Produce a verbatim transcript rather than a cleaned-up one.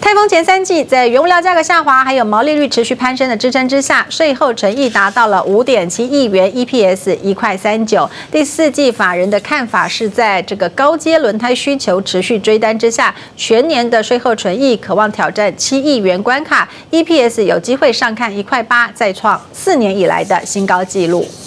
泰丰前三季在原物料价格下滑，还有毛利率持续攀升的支撑之下，税后纯益达到了五点七亿元 ，E P S 一块三九。第四季法人的看法是在这个高阶轮胎需求持续追单之下，全年的税后纯益渴望挑战七亿元关卡 ，E P S 有机会上看一块八，再创四年以来的新高纪录。